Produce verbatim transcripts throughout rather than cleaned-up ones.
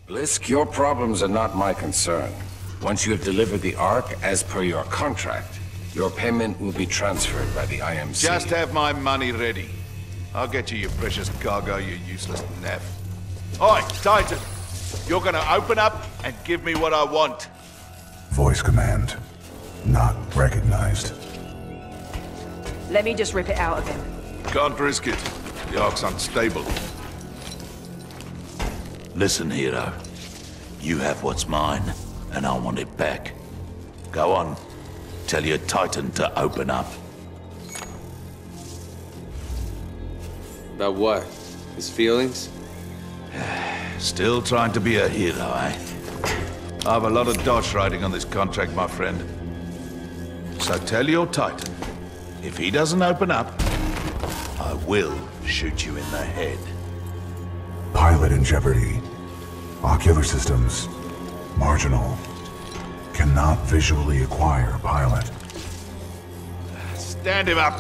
Blisk, your problems are not my concern. Once you have delivered the Ark as per your contract, your payment will be transferred by the I M C. Just have my money ready. I'll get you your precious cargo, you useless naff. Oi, Titan! You're gonna open up and give me what I want. Voice command. Not recognized. Let me just rip it out of him. Can't risk it. The Ark's unstable. Listen, hero. You have what's mine, and I want it back. Go on. Tell your Titan to open up. About what? His feelings? Still trying to be a hero, eh? I have a lot of dosh riding on this contract, my friend. So tell your Titan, if he doesn't open up, I will shoot you in the head. Pilot in jeopardy. Ocular systems. Marginal. Cannot visually acquire pilot. Stand him up.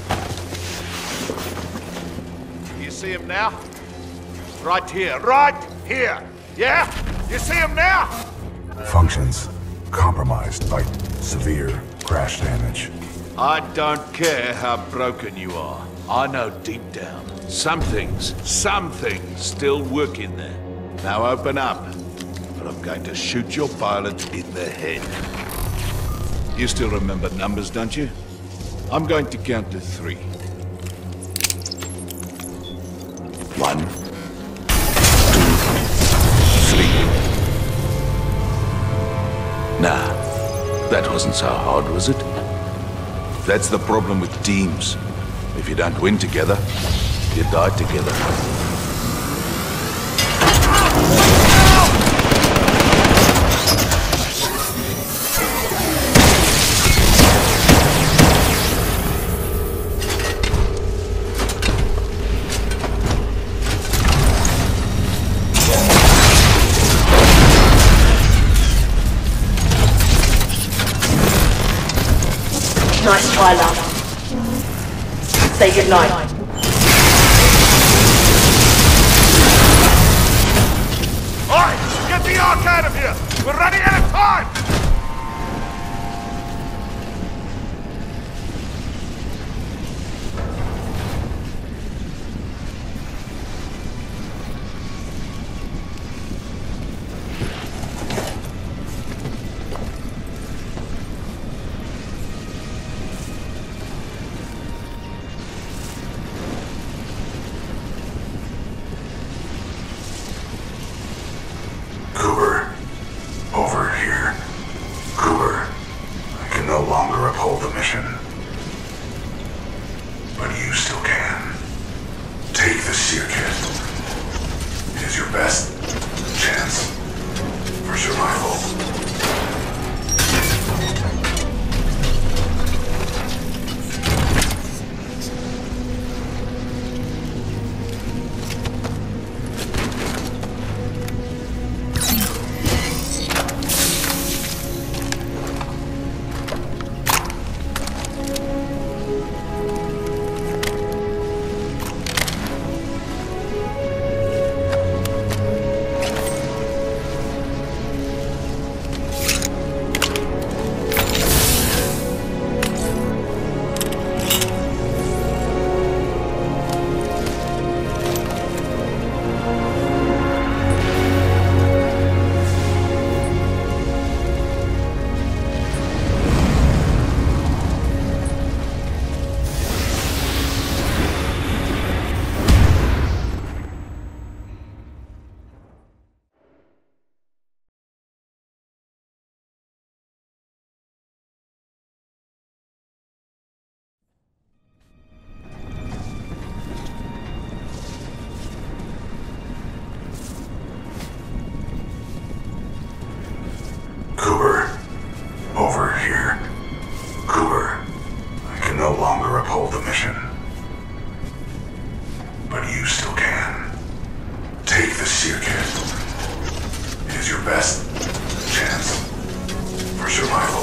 You see him now? Right here, right here. Yeah? You see him now? Functions compromised by severe crash damage. I don't care how broken you are. I know deep down, some things, some things still work in there. Now open up, or I'm going to shoot your pilot in the head. You still remember numbers, don't you? I'm going to count to three. One, two, three. Nah, that wasn't so hard, was it? That's the problem with teams. If you don't win together, you die together. Nice try, love. Say goodnight. Alright, get the Ark out of here! We're running out of time! Cooper, over here. Cooper, I can no longer uphold the mission. But you still can. Take the seer kit. It is your best chance for survival. Cooper, over here. Cooper, I can no longer uphold the mission. But you still can. Take the seer kit. It is your best chance for survival.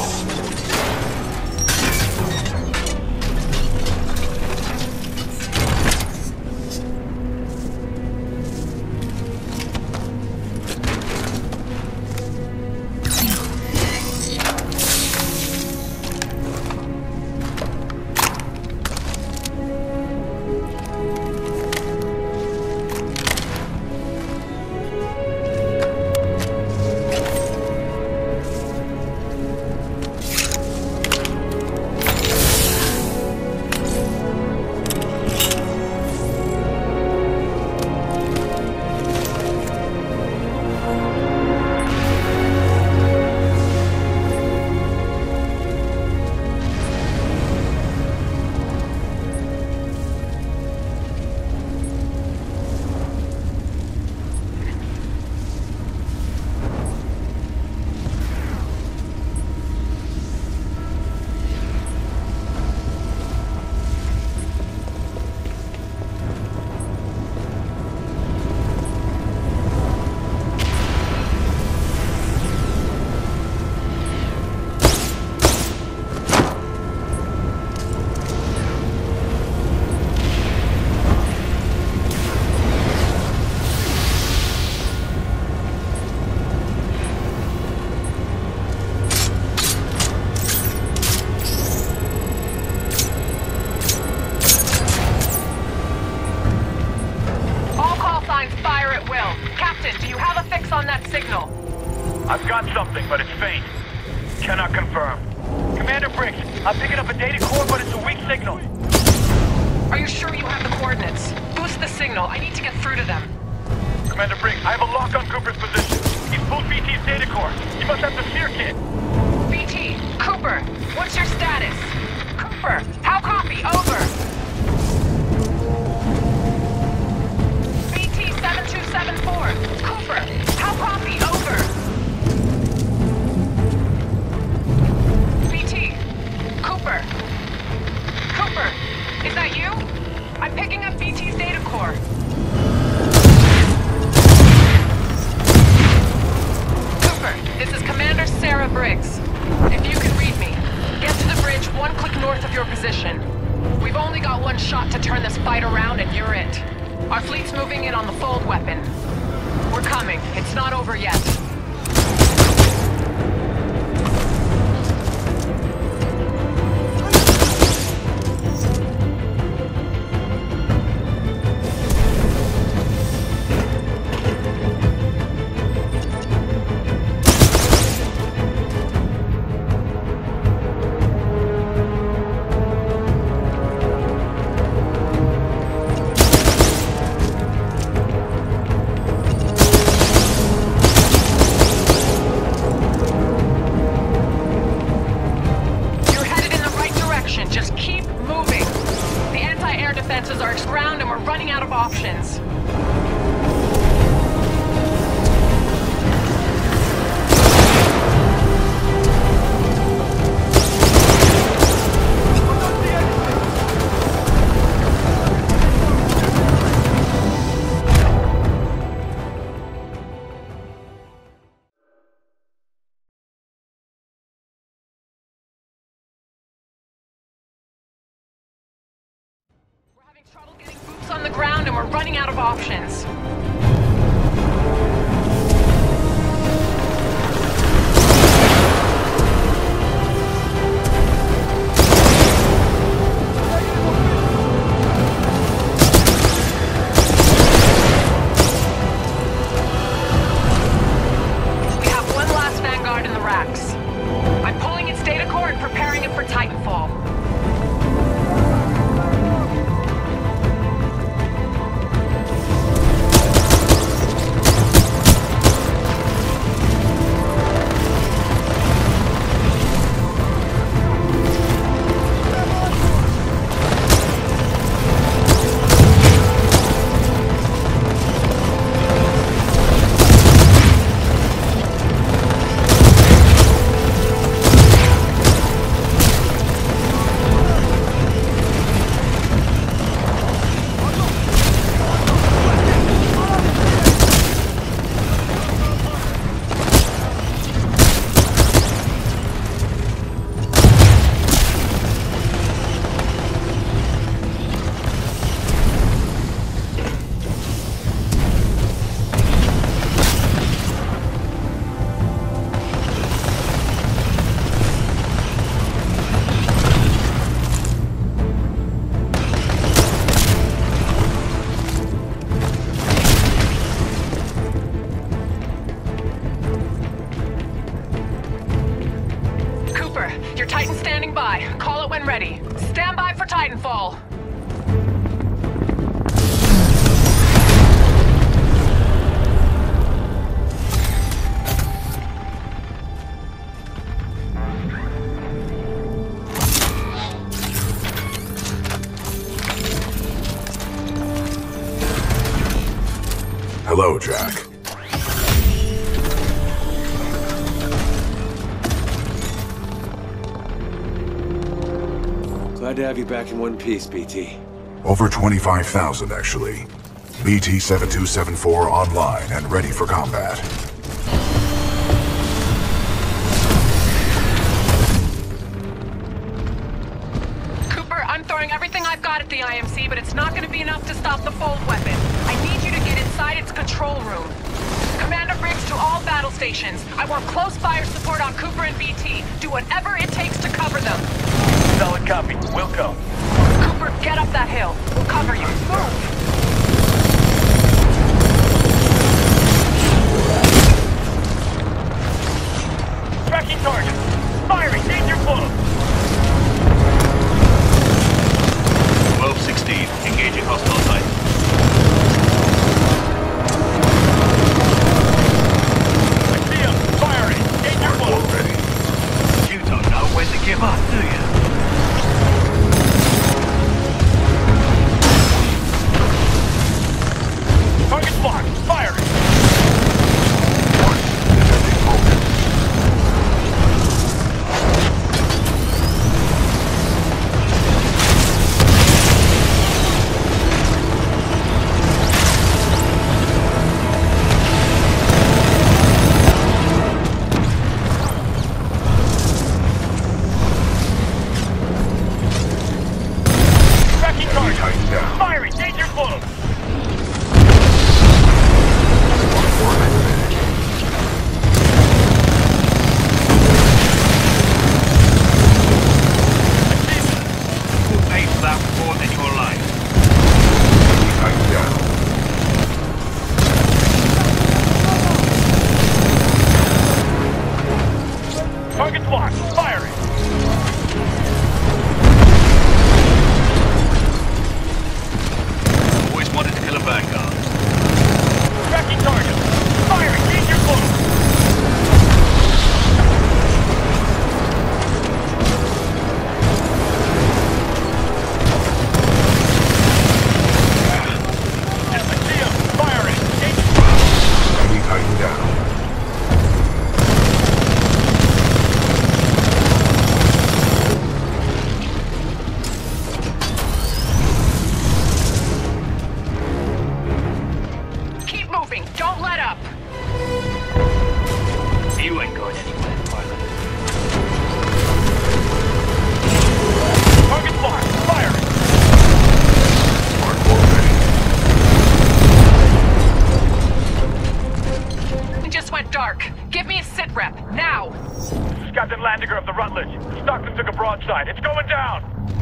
Captain, do you have a fix on that signal? I've got something, but it's faint. Cannot confirm. Commander Briggs, I'm picking up a data core, but it's a weak signal. Are you sure you have the coordinates? Boost the signal. I need to get through to them. Commander Briggs, I have a lock on Cooper's position. He's pulled B T's data core. He must have the seer kit. B T, Cooper, what's your status? Cooper, how copy? Over. B T seven two seven four. Cooper, how copy? Over. B T, Cooper. Cooper, is that you? I'm picking up B T's data core. This is Commander Sarah Briggs. If you can read me, get to the bridge one click north of your position. We've only got one shot to turn this fight around and you're it. Our fleet's moving in on the fold weapon. We're coming. It's not over yet. Trouble getting boots on the ground and we're running out of options. We have one last Vanguard in the racks. I'm pulling its data core and preparing it for Titanfall. Your Titan's standing by. Call it when ready. Stand by for Titanfall. Hello, Jack. Glad to have you back in one piece, B T. Over twenty-five thousand, actually. B T seven two seven four online and ready for combat. Cooper, I'm throwing everything I've got at the I M C, but it's not going to be enough to stop the fold weapon. I need you to get inside its control room. Commander Briggs to all battle stations. I want close fire support on Cooper and B T. Do whatever it takes to cover them. Solid copy. We'll go. Cooper, get up that hill. We'll cover you. Move! Don't let up! You ain't going anywhere, pilot. Target marked! Fire! We just went dark. Give me a sit rep, now! This is Captain Landiger of the Rutledge. Stockton took a broadside. It's going down!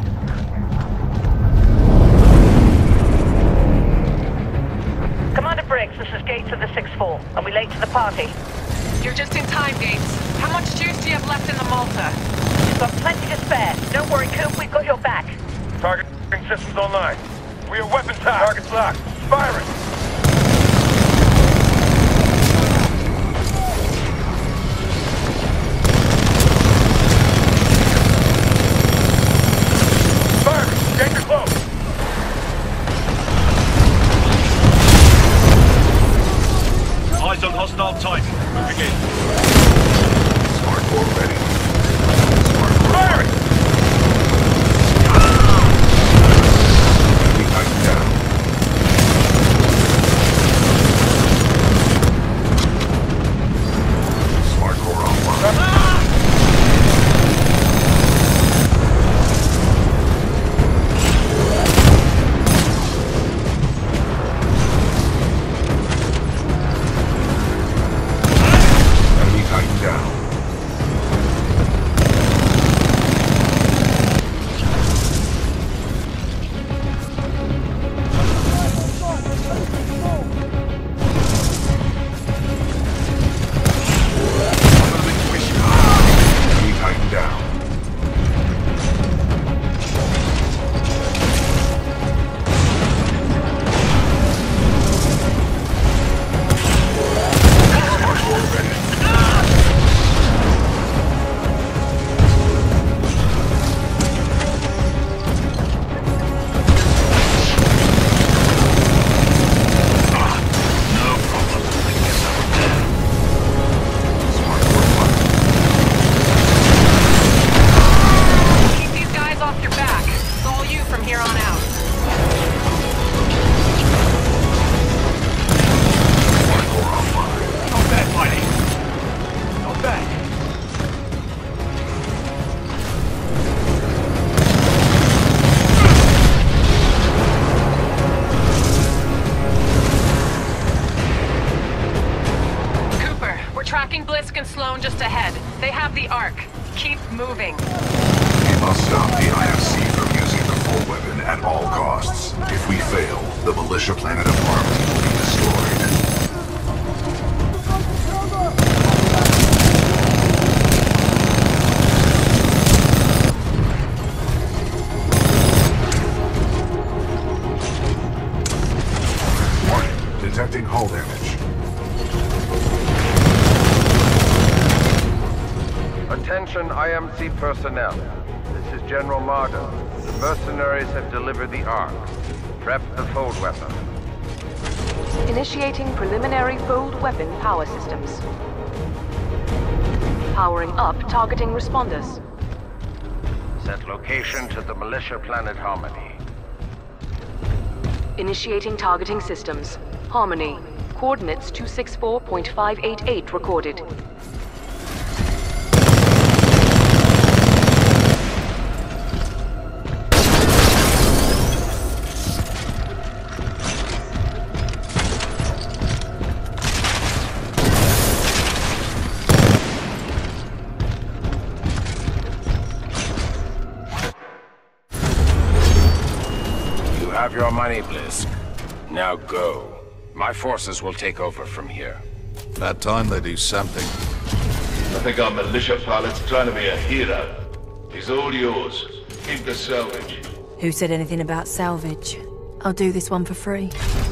Commander Briggs, this is Gates of the six four. Are we late to the party? You're just in time, Gates. How much juice do you have left in the Malta? We've got plenty to spare. Don't worry, Coop, we've got your back. Target systems online. We are weapons out. Target's locked. Firing! Danger close! Eyes on hostile Titan. Moving in. Smart core ready. Firing! Enemy Titan down. Smart core online. Blisk and Sloan just ahead. They have the Ark. Keep moving. We must stop the I F C from using the full weapon at all costs. If we fail, the militia planet of Harmony will be destroyed. Warning, detecting hull damage. Attention I M C personnel. This is General Marder. The mercenaries have delivered the Ark. Prep the fold weapon. Initiating preliminary fold weapon power systems. Powering up targeting responders. Set location to the militia planet Harmony. Initiating targeting systems. Harmony. Coordinates two six four point five eight eight recorded. Have your money, Blisk. Now go. My forces will take over from here. About time they do something. I think our militia pilot's trying to be a hero. He's all yours. Keep the salvage. Who said anything about salvage? I'll do this one for free.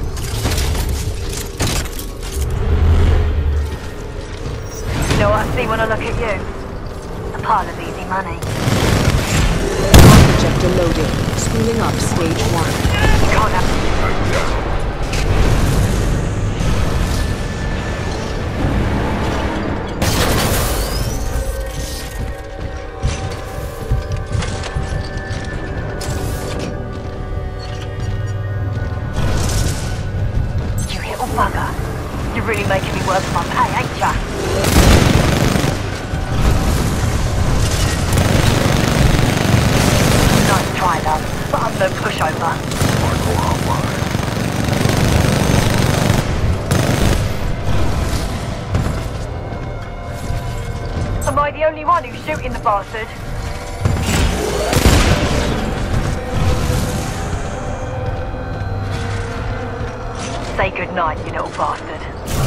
You know what I see when I look at you? A pile of easy money. Projector loading. Spooling up stage one. Can't have... You little bugger. You're really making me work for my pay, ain't ya? Nice try, love, but I'm no pushover. Am I the only one who's shooting the bastard? Say goodnight, you little bastard.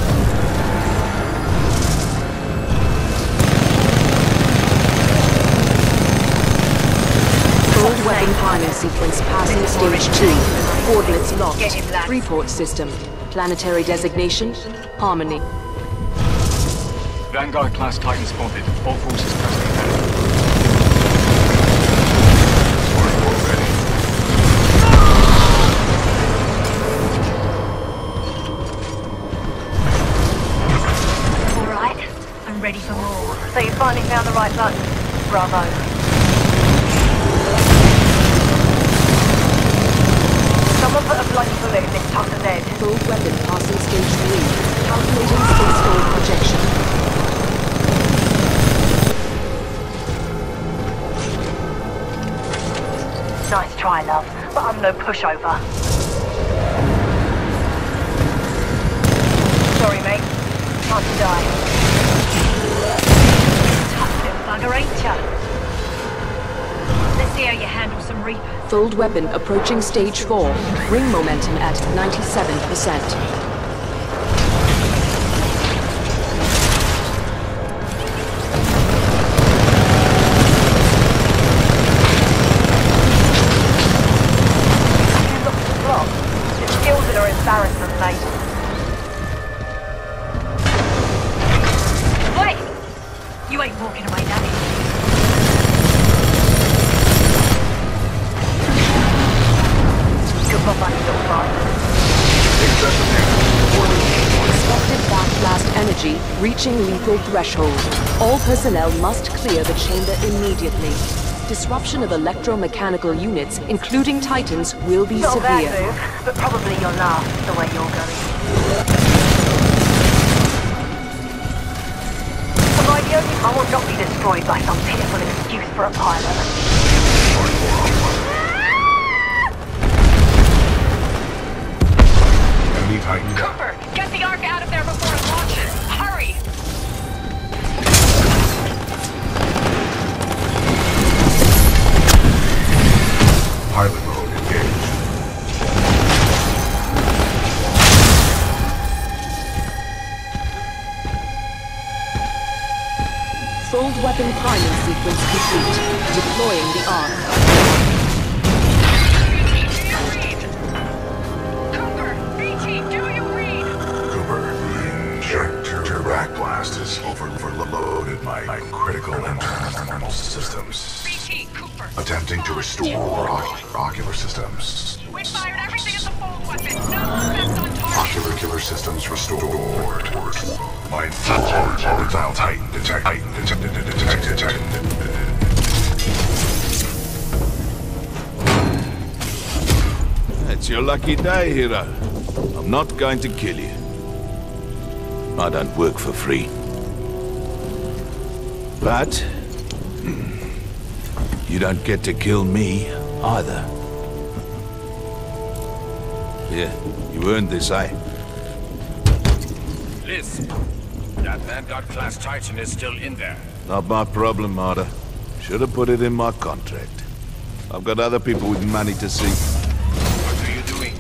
Full weapon priming sequence passing stage two. Coordinates locked. Report system. Planetary designation, Harmony. Vanguard class Titan spotted. All forces pressing ahead. Alright, I'm ready for more. So you finally found the right button. Bravo. Someone put a bloody bullet in this tuck of lead. Full weapon passing stage three. Calculating space forward projection. Nice try, love, but I'm no pushover. Sorry, mate. Time to die. Tough little bugger, ain't ya? Let's see how you handle some Reaper. Fold weapon approaching stage four. Ring momentum at ninety-seven percent. Reaching lethal threshold. All personnel must clear the chamber immediately. Disruption of electromechanical units, including Titans, will be Not severe. a bad move, but probably your last, the way you're going. Am I the only... I will not be destroyed by some pitiful excuse for a pilot. Enemy Titan. Cooper, get the Ark out of there before it launches. Hurry! Pilot mode engaged. Fold weapon priming sequence complete. Deploying the Ark. Blast has over overloaded my, my critical internal systems. B T, Cooper. Attempting to restore oc ocular systems. We fired everything at the fold weapon. No effect on target. Ocular systems restored. My volatile Titan detect Titan detected detected detected. It's your lucky day, hero. I'm not going to kill you. I don't work for free. But you don't get to kill me either. Yeah, you earned this, eh? Liz, that Vanguard-class Titan is still in there. Not my problem, Marta. Should have put it in my contract. I've got other people with money to see. What are you doing?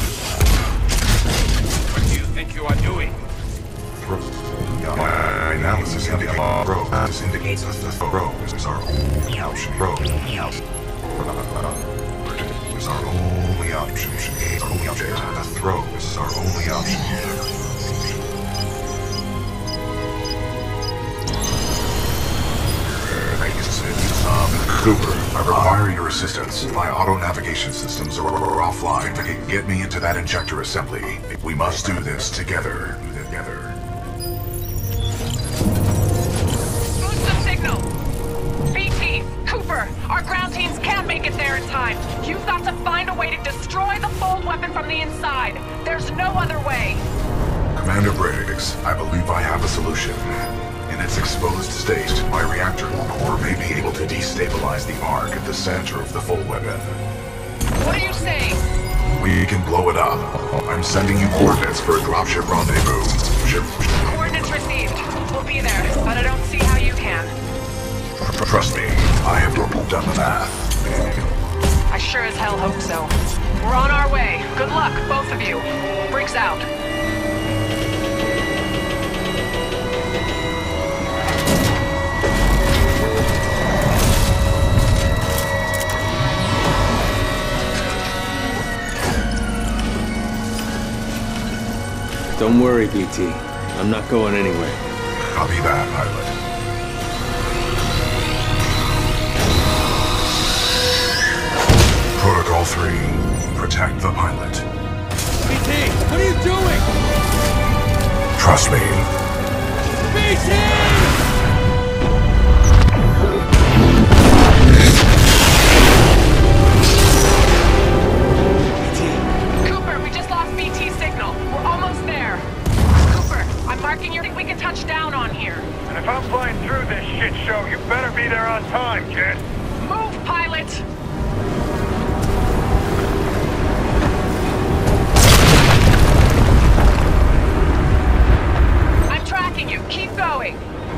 What do you think you are doing? My analysis indicates probe. This indicates that the probe is our only option. Probe is our only option. It's our only option. The probe is our only option. Cooper, I require your assistance. My auto-navigation systems are offline. Get me into that injector assembly. We must do this together. Together. B T, Cooper, our ground teams can't make it there in time. You've got to find a way to destroy the fold weapon from the inside. There's no other way. Commander Commander Briggs, I believe I have a solution. In its exposed state, my reactor core may be able to destabilize the Ark at the center of the full weapon. What are you saying? We can blow it up. I'm sending you coordinates for a dropship rendezvous. Ship. Coordinates received. We'll be there, but I don't see how you can. Trust me, I have done the math. I sure as hell hope so. We're on our way. Good luck, both of you. Briggs out. Don't worry, B T. I'm not going anywhere. Copy that, pilot. Protocol three. Protect the pilot. B T! What are you doing? Trust me. B T! We can touch down on here. And if I'm flying through this shit show, you better be there on time, kid. Move, pilot! I'm tracking you. Keep going.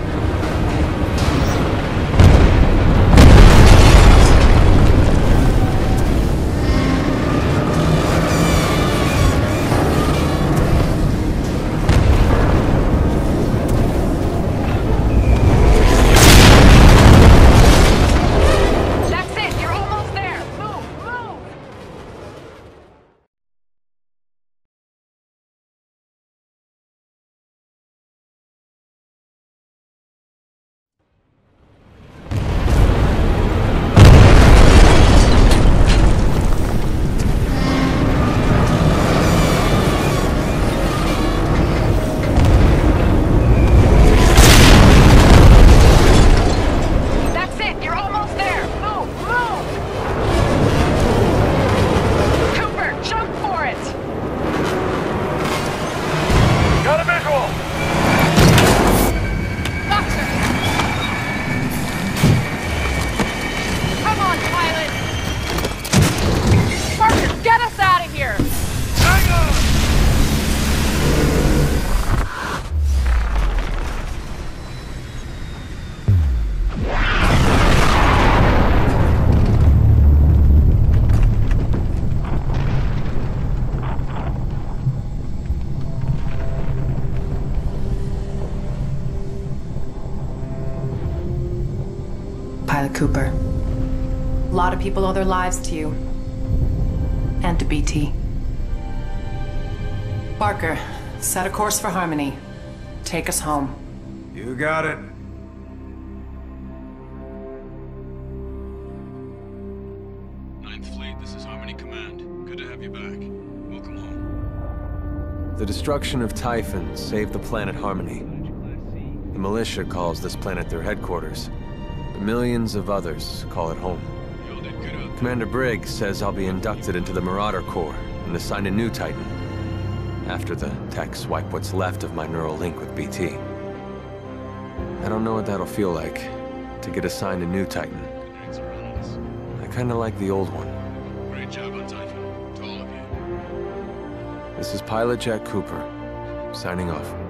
Pilot Cooper. A lot of people owe their lives to you. And to B T. Barker, set a course for Harmony. Take us home. You got it. Ninth Fleet, this is Harmony Command. Good to have you back. Welcome home. The destruction of Typhon saved the planet Harmony. The militia calls this planet their headquarters. But millions of others call it home. Commander Briggs says I'll be inducted into the Marauder Corps and assigned a new Titan. After the techs wipe what's left of my neural link with B T. I don't know what that'll feel like, to get assigned a new Titan. I kinda like the old one. Great job on Typhon. To all of you. This is Pilot Jack Cooper, signing off.